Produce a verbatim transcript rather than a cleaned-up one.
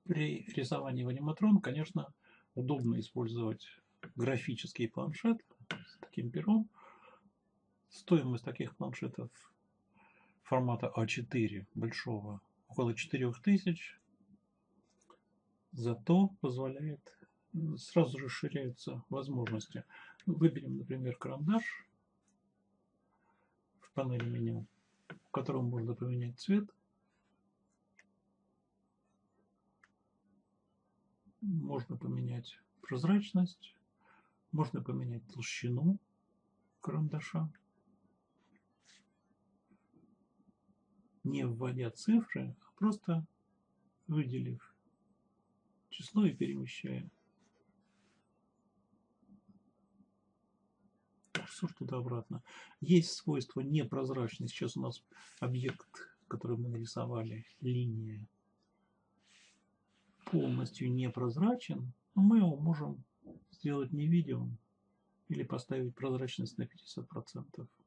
При рисовании в аниматрон, конечно, удобно использовать графический планшет с таким пером. Стоимость таких планшетов формата а четыре большого около четырёх тысяч. Зато позволяет, сразу расширяются возможности. Выберем, например, карандаш в панели меню, в котором можно поменять цвет. Можно поменять прозрачность, можно поменять толщину карандаша, не вводя цифры, а просто выделив число и перемещая курсор туда-обратно. Есть свойство непрозрачный. Сейчас у нас объект, который мы нарисовали, линия, полностью непрозрачен, но мы его можем сделать невидимым или поставить прозрачность на пятьдесят процентов.